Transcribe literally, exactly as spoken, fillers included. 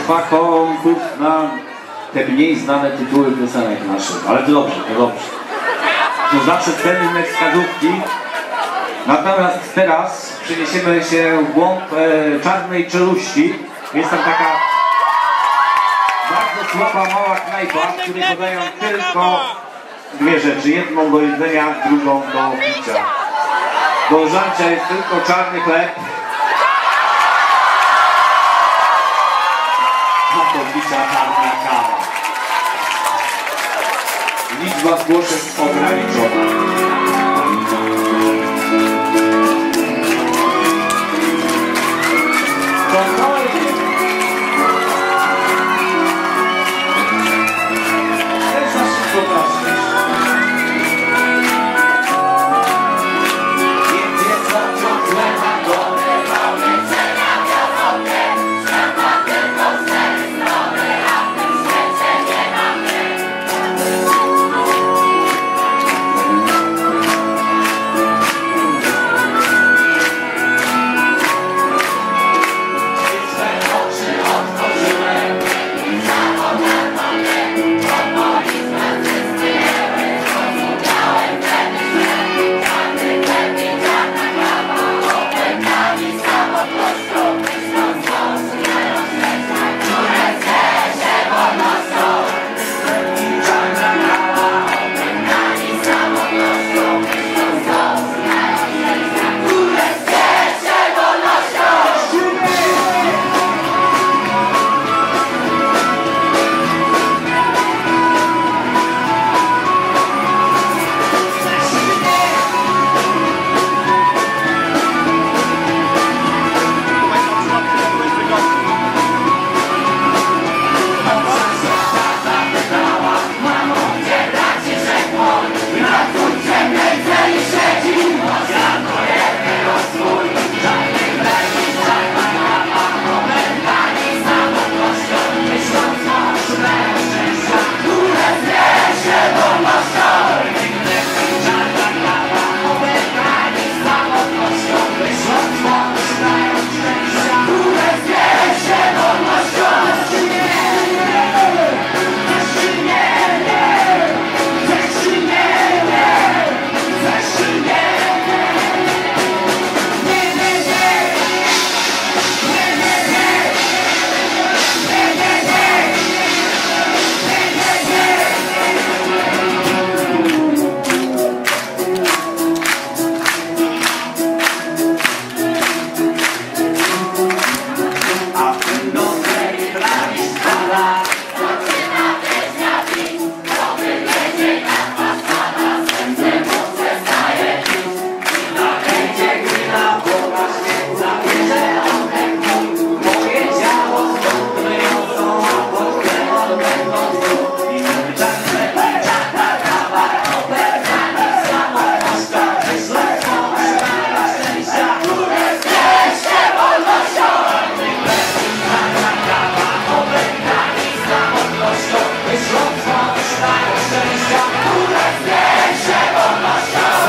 trwa konkurs na te mniej znane tytuły piosenek naszych. Ale to dobrze, to dobrze. To zawsze cenne wskazówki. Natomiast teraz przeniesiemy się w głąb e, Czarnej Czeluści. Jest tam taka bardzo słaba, mała knajpa, w której podają tylko dwie rzeczy. Jedną do jedzenia, drugą do picia. Do żarcia jest tylko czarny chleb. A do picia czarna kawa. Liczba zgłoszeń ograniczona. Szczęścia, które zniesie wolnością.